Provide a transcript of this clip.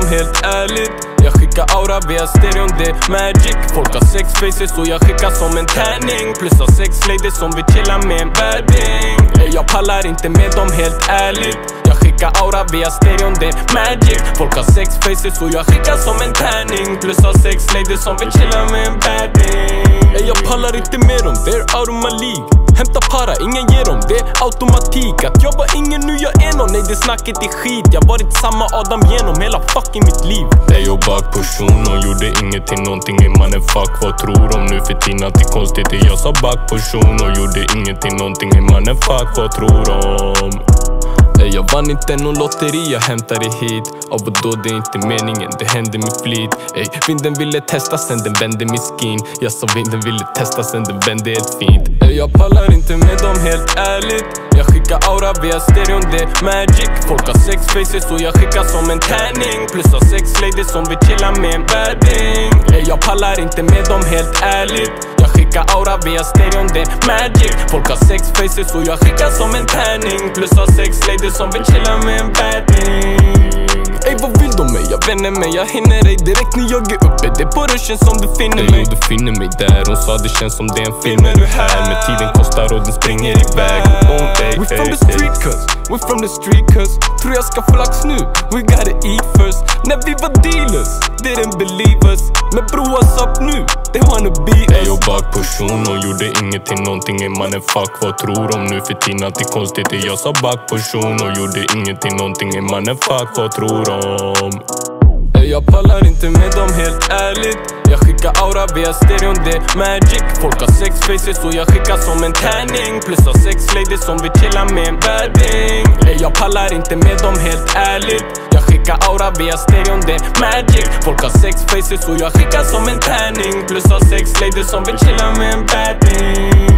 dem helt ärligt. Jag skickar aura via stereon, det är magic. Folk har sex faces så jag skickar som en tärning. Plus har sex ladies som vill chilla med en badding. Jag pallar inte med dem helt ärligt. Jag skickar aura via stereon, det är magic. Folk har sex faces så jag skickar som en tärning. Plus har sex ladies som vill chilla med en badding. Jag pallar inte med dem, they're out of my league. Hämta para, ingen ger dem, det är automatik. Att jag var ingen, nu jag är någon, nej det snacket är skit. Jag varit samma Adam genom hela fucking mitt liv. Jag bak på shunon, gjorde ingenting, någonting är mannen fuck. Vad tror de nu för tiden att det är konstigt? Jag sa bak på shunon, gjorde ingenting, någonting är mannen fuck. Vad tror de? Jag vann inte någon lotteri, jag hämtade hit. Av och då, det är inte meningen, det hände med flit. Vinden ville testa, sen den vände min skin. Jag sa vinden ville testa, sen den vände helt fint. Jag pallar inte med dem helt ärligt. Jag skickar aura via stereon, det är magic. Folk har sex faces så jag skickar som en tärning. Plus har sex ladies som vill chilla med en badding. Jag pallar inte med dem helt ärligt. Jag skickar aura via stereon, det är magic. Folk har sex faces så jag skickar som en tärning. Plus har sex ladies som vill chilla med en badding. Ey, vad vill de mig? Jag vänner mig, jag hinner ej direkt när jag är uppe. Det är på ruschen som du finner mig. Du finner mig där, hon sa det känns som det är en film. Är du här? Men tiden kostar och den springer iväg. We from the street cuz, we from the street cuz. Tror jag ska flax nu, we gotta eat first. När vi var dealers, didn't believe us. Men bro, what's up nu? They wanna be us. Jag bak på shunon, gjorde ingenting, någonting är mannen fuck. Vad tror de nu för tiden att det är konstigt? Jag sa bak på shunon, gjorde ingenting, någonting är mannen fuck. Vad tror de? Jag pallar inte med dem helt ärligt. Jag skickar aura via stereon, det är magic. Folk har sex faces så jag skickar som en tärning. Plus har sex ladies som vill chilla med en badding. Jag pallar inte med dem helt ärligt. Jag skickar aura via stereon, det är magic. Folk har sex faces så jag skickar som en tärning. Plus har sex ladies som vill chilla med en badding.